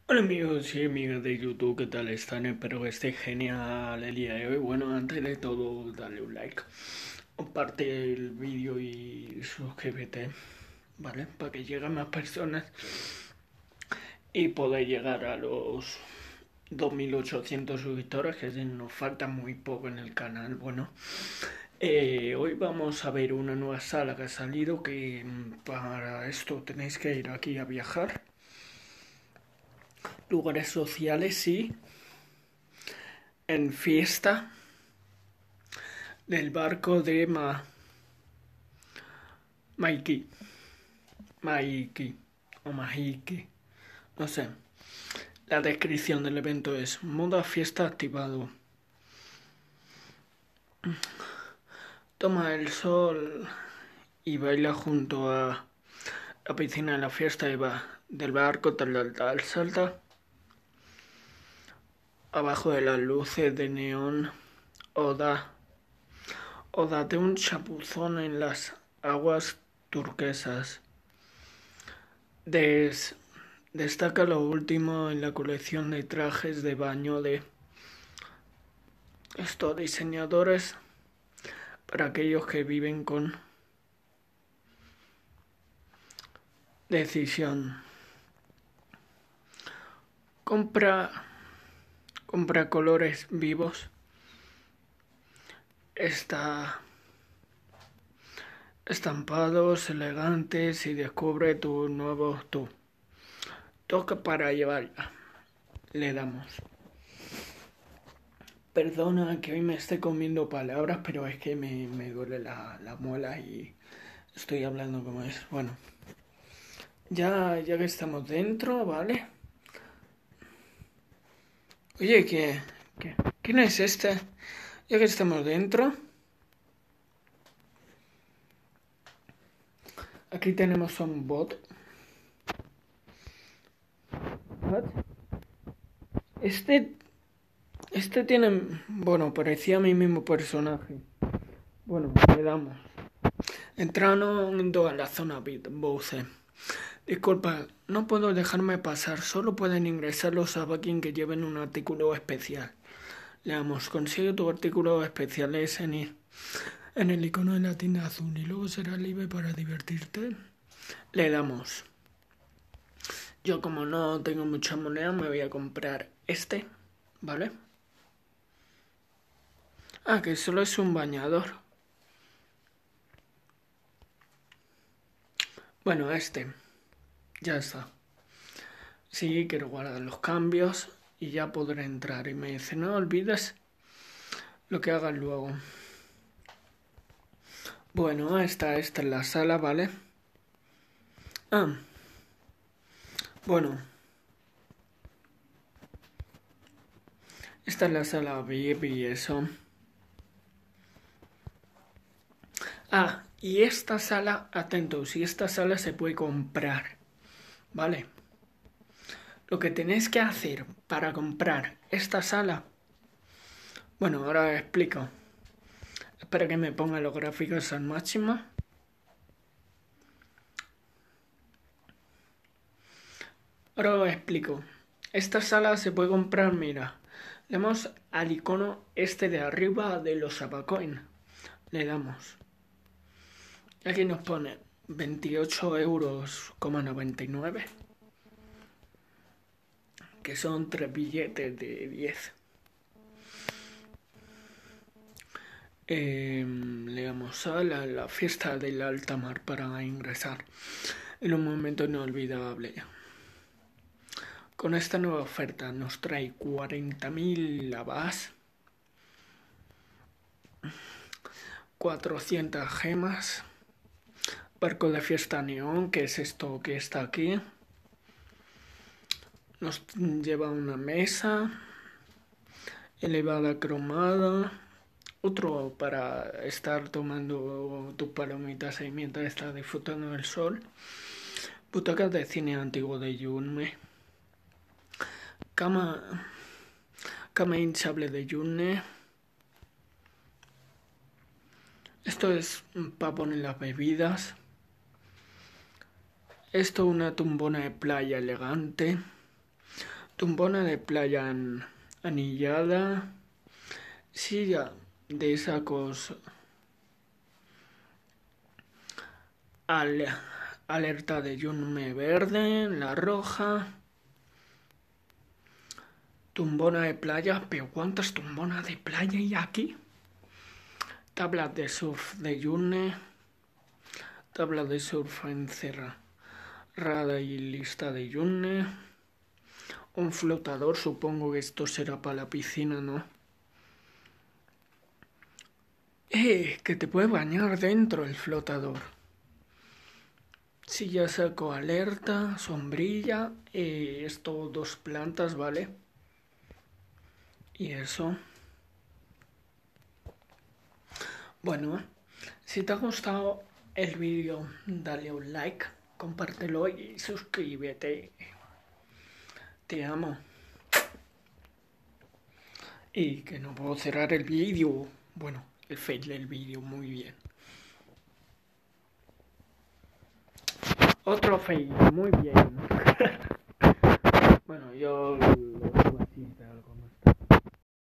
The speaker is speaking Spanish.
Hola amigos y amigas de YouTube, ¿qué tal están? Espero que esté genial el día de hoy. Bueno, antes de todo, dale un like, comparte el vídeo y suscríbete, ¿vale? Para que lleguen más personas y poder llegar a los 2800 suscriptores, que nos falta muy poco en el canal. Bueno, hoy vamos a ver una nueva sala que ha salido, que para esto tenéis que ir aquí a viajar. Lugares sociales, sí. En fiesta del barco de Maiki. Maiki. O Mahiki. No sé. La descripción del evento es: moda fiesta activado. Toma el sol y baila junto a la piscina de la fiesta y va del barco tal. Salta abajo de las luces de neón o date un chapuzón en las aguas turquesas. Destaca lo último en la colección de trajes de baño de estos diseñadores para aquellos que viven con decisión. Compra colores vivos. Estampados elegantes y descubre tu nuevo tú. Toca para llevarla. Le damos. Perdona que hoy me esté comiendo palabras, pero es que me duele la muela y estoy hablando como es. Bueno, ya que estamos dentro, ¿vale? Oye, ¿quién es este? Ya que estamos dentro, aquí tenemos un bot. What? Este tiene... Bueno, parecía mi mismo personaje. Bueno, le damos. Entrando a la zona VIP, Bowser. Disculpa, no puedo dejarme pasar. Solo pueden ingresar los Sabakin que lleven un artículo especial. Le damos. Consigue tu artículo especial. Es en el icono de la tienda azul y luego será libre para divertirte. Le damos. Yo, como no tengo mucha moneda, me voy a comprar este, ¿vale? Ah, que solo es un bañador. Bueno, este. Ya está. Sí, quiero guardar los cambios y ya podré entrar. Y me dice: no olvides lo que hagas luego. Bueno, esta es la sala, ¿vale? Ah, bueno. Esta es la sala VIP y eso. Ah, y esta sala, atentos, y esta sala se puede comprar, ¿vale? Lo que tenéis que hacer para comprar esta sala... Bueno, ahora explico. Espera que me ponga los gráficos al máximo. Ahora os explico. Esta sala se puede comprar, mira. Le damos al icono este de arriba de los Abacoin. Le damos. Y aquí nos pone 28,99 €. Que son 3 billetes de 10. Le damos a la fiesta del alta mar para ingresar en un momento inolvidable. Con esta nueva oferta nos trae 40.000 lavas, 400 gemas, barco de fiesta neón, que es esto que está aquí. Nos lleva a una mesa elevada cromada, otro para estar tomando tus palomitas ahí mientras estás disfrutando del sol. Butacas de cine antiguo de Yunme. Cama hinchable de Yunne. Esto es para poner las bebidas. Esto una tumbona de playa elegante. tumbona de playa anillada, silla de sacos alerta de Yunme verde, la roja, tumbona de playa, pero ¿cuántas tumbonas de playa hay aquí? Tabla de surf de Yune, tabla de surf encerrada y lista de Yune, un flotador, supongo que esto será para la piscina, ¿no? Que te puede bañar dentro el flotador. Si ya saco alerta, sombrilla, esto 2 plantas, ¿vale? Y eso. Bueno, si te ha gustado el vídeo, dale un like, compártelo y suscríbete. Te amo. Y que no puedo cerrar el vídeo. Bueno, el fail del vídeo, muy bien. Otro fail, muy bien.